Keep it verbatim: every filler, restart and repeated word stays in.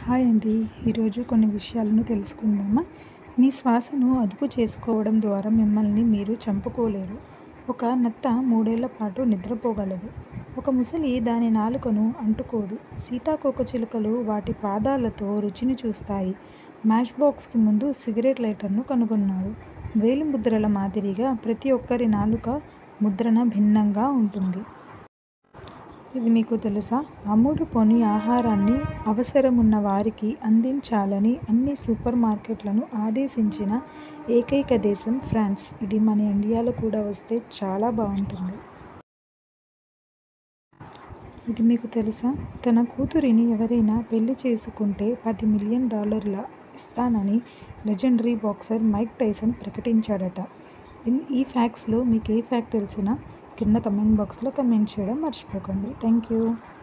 Hi అండి. ఈరోజు కొన్ని విషయాలను తెలుసుకుందామా? మీ శ్వాసను అదుపు చేసుకోవడం ద్వారా మిమ్మల్ని మీరు చంపుకోలేరు. ఒక నత్త మూడేళ్ల పాటు నిద్రపోగలదు. ఒక ముసలి దాని నాలుకను అంటుకోదు. సీతాకోకచిలుకలు వాటి పాదాలతో రుచిని చూస్తాయి. మ్యాచ్ బాక్స్కి ముందు సిగరెట్ లైటర్ను కనుగొన్నారు. వేలిముద్రల మాదిరిగా ప్రతి ఒక్కరి నాలుక ముద్రణ భిన్నంగా ఉంటుంది. ఇది మీకు తెలుసా? అమ్ముడుపోని ఆహారాన్ని అవసరమున్న వారికి అందించాలని అన్ని సూపర్ మార్కెట్లను ఆదేశించిన ఏకైక దేశం ఫ్రాన్స్. ఇది మన ఇండియాలో కూడా వస్తే చాలా బాగుంటుంది. ఇది మీకు తెలుసా? తన కూతురిని ఎవరైనా పెళ్లి చేసుకుంటే పది మిలియన్ డాలర్ల ఇస్తానని లెజెండరీ బాక్సర్ మైక్ టైసన్ ప్రకటించాడట. ఈ ఫ్యాక్ట్స్లో మీకు ఏ ఫ్యాక్ట్ తెలిసినా కింద కమెంట్ బాక్స్లో కమెంట్ చేయడం మర్చిపోకండి. Thank you.